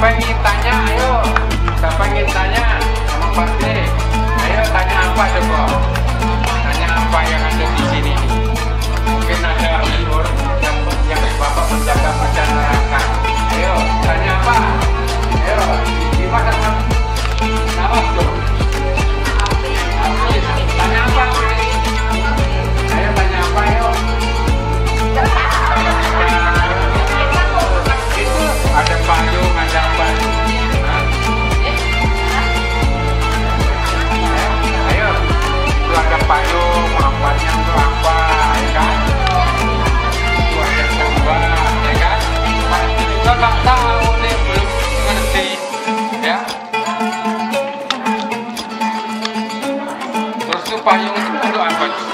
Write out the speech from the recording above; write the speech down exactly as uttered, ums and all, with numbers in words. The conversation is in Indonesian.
Siapa yang ingin tanya? Ayo. Siapa yang ingin tanya sama Pak D? Ayo tanya apa coba? Tanya apa yang ada di sini? Mungkin ada umur yang yang Bapak menjaga perjalanan. Ayo tanya apa? Ayo gimana kan? Nama bro? Tanya apa? Ayo tanya apa? Ayo. Ada payung, ada apa? Ayo, itu ada payung, apanya itu apa, ya kan? Itu ada sebuah, ya kan? Kita nggak tahu nih, belum ngerti, ya. Terus itu payung itu untuk apa?